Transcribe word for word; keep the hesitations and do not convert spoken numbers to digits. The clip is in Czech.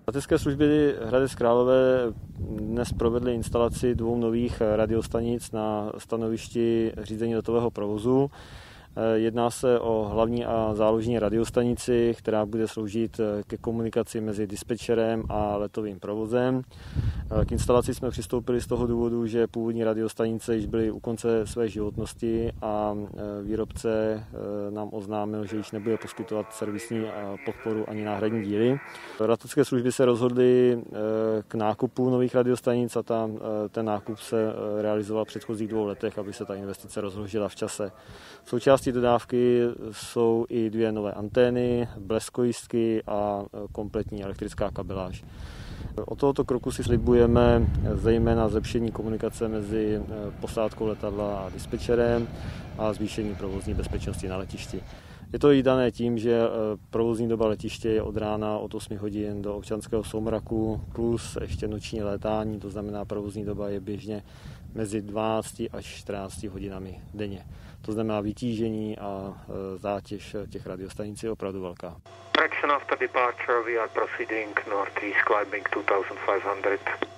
Letecké služby Hradec Králové dnes provedly instalaci dvou nových radiostanic na stanovišti řízení letového provozu. Jedná se o hlavní a záložní radiostanici, která bude sloužit ke komunikaci mezi dispečerem a letovým provozem. K instalaci jsme přistoupili z toho důvodu, že původní radiostanice již byly u konce své životnosti a výrobce nám oznámil, že již nebude poskytovat servisní podporu ani náhradní díly. Letecké služby se rozhodly k nákupu nových radiostanic a ta, ten nákup se realizoval v předchozích dvou letech, aby se ta investice rozložila v čase. V součástí dodávky jsou i dvě nové antény, bleskojistky a kompletní elektrická kabeláž. Od tohoto kroku si slibujeme zejména zlepšení komunikace mezi posádkou letadla a dispečerem a zvýšení provozní bezpečnosti na letišti. Je to i dané tím, že provozní doba letiště je od rána od osmi hodin do občanského soumraku plus ještě noční létání, to znamená provozní doba je běžně mezi dvanácti až čtrnácti hodinami denně. To znamená vytížení a zátěž těch radiostanic je opravdu velká. Traction after departure, we are proceeding northeast climbing two thousand five hundred.